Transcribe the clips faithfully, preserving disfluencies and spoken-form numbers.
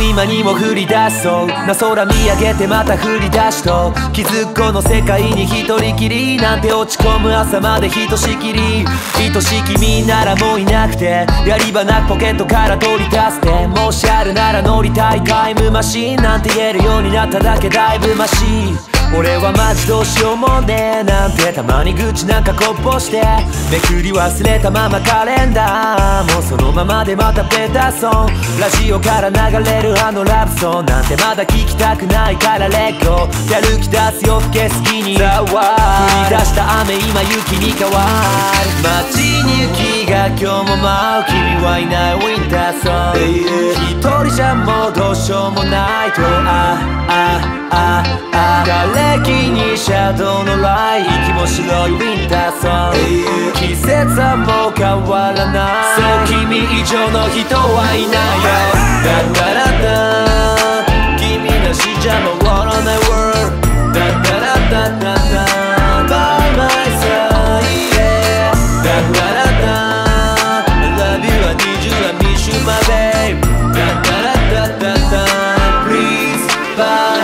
今にも降り出しそうな空見上げてまた降り出しと気づくこの世界に一人きりなんて落ち込む朝までひとしきり愛しき君ならもういなくてやり場なくポケットから取り出してもしあるなら乗りたいタイムマシンなんて言えるようになっただけだいぶマシ俺はマジどうしようもねえなんてたまに愚痴なんかこぼしてめくり忘れたままカレンダーもうそのままでまたベタソンラジオから流れるあのラブソンなんてまだ聞きたくないからレッゴーやる気出す夜更け好きにざわ降り出した雨今雪に変わる街に雪が今日も舞う君はいないウィンターソン一人じゃもうどうしようもないとああああ瓦礫にシャドウのライ息も白いウィンターソン季節はもう変わらないそう君以上の人はいないよだからだ君なしじゃ回らない world だからだだだ by my side yeah だからだ I love you I need you I miss you my babe だからだだだ please by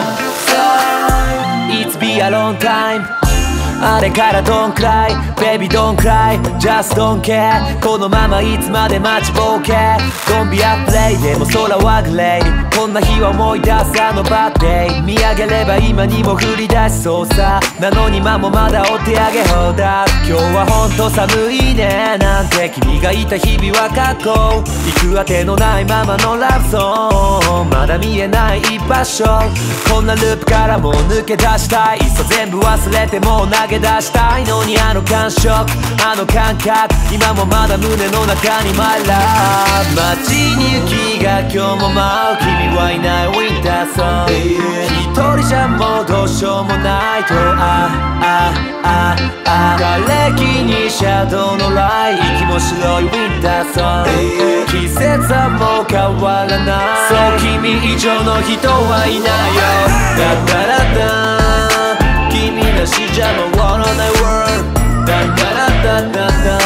It's been a long time あれから Don't cry Baby don't cry Just don't care このままいつまで待ちぼうけ Don't be afraid でも空はグレーこんな日は思い出すあのバッデイ見上げれば今にも降り出しそうさなのに今もまだお手上げ放題今日はほんと寒いねなんて君がいた日々は過去行くあてのないままのラブソングまだ見えない居場所こんなループからもう抜け出したいいっそ全部忘れてもう投げ出したいのにあの感触あの感覚今もまだ胸の中に My love 街に雪が今日も舞う君はいないウィンターソン一人じゃもうどうしようもないとああああ瓦礫にシャドウのライ息も白いウィンターソン季節はもう変わらないそう君以上の人はいないよだからだ君なしじゃ回らない world だからだだだ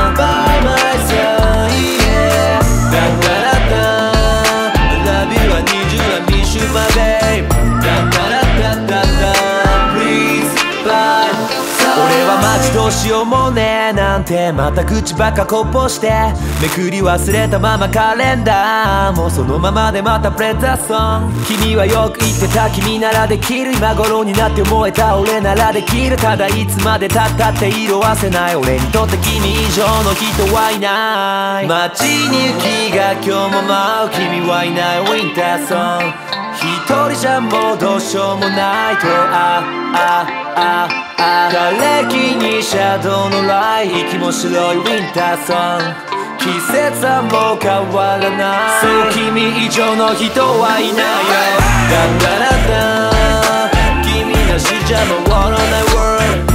by my side yeah だからだ I love you I need you I miss you my babe だからだだだ please by 俺はマジどうしようもねえなんてまた口ばっかこぼしてめくり忘れたままカレンダーもうそのままでまたプレザソン君はよく言ってた君ならできる今頃になって思えた俺ならできるただいつまで経ったって色褪せない俺にとって君以上の人はいない街に雪が今日も舞う君はいないウィンターソン一人じゃもうどうしようもないとああああ瓦礫にシャドウのライ息も白いウィンターソン季節はもう変わらないそう君以上の人はいないよだからだ君なしじゃ回らない world